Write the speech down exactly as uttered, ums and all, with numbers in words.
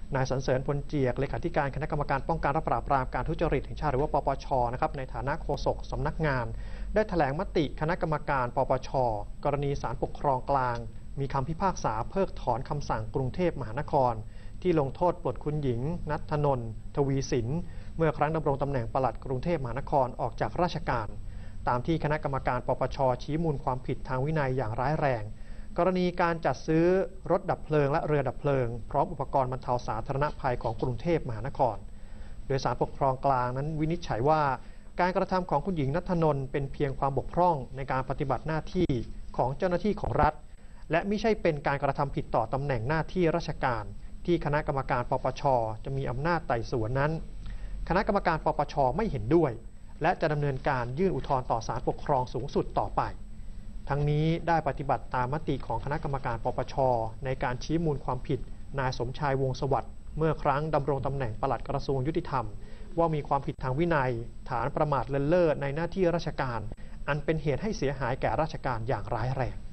นายสรรเสริญพลเจียกเลขาธิการคณะกรรมการป้องกันและปราบปรามการทุจริตแห่งชาติหรือว่าปปชนะครับในฐานะโฆษกสำนักงานได้แถลงมติคณะกรรมการปปชกรณีศาลปกครองกลางมีคำพิพากษาเพิกถอนคำสั่งกรุงเทพมหานครที่ลงโทษปลดคุณหญิงณัฐนนท์ทวีสินเมื่อครั้งดำรงตำแหน่งปลัดกรุงเทพมหานครออกจากราชการตามที่คณะกรรมการปปชชี้มูลความผิดทางวินัยอย่างร้ายแรงกรณีการจัดซื้อรถดับเพลิงและเรือดับเพลิงพร้อมอุปกรณ์บรรเทาสาธารณภัยของกรุงเทพมหานครโดยศาลปกครองกลางนั้นวินิจฉัยว่าการกระทำของคุณหญิงณัฐนนท์เป็นเพียงความบกพร่องในการปฏิบัติหน้าที่ของเจ้าหน้าที่ของรัฐและไม่ใช่เป็นการกระทำผิดต่อตำแหน่งหน้าที่ราชการที่คณะกรรมการปปชจะมีอำนาจไต่สวนนั้นคณะกรรมการปปชไม่เห็นด้วยและจะดำเนินการยื่นอุทธรณ์ต่อศาลปกครองสูงสุดต่อไปทั้งนี้ได้ปฏิบัติตามมติของคณะกรรมการปปชในการชี้มูลความผิดนายสมชายวงศ์สวัสดิ์เมื่อครั้งดำรงตำแหน่งปลัดกระทรวงยุติธรรมว่ามีความผิดทางวินัยฐานประมาทเลินเล่อในหน้าที่ราชการอันเป็นเหตุให้เสียหายแก่ราชการอย่างร้ายแรง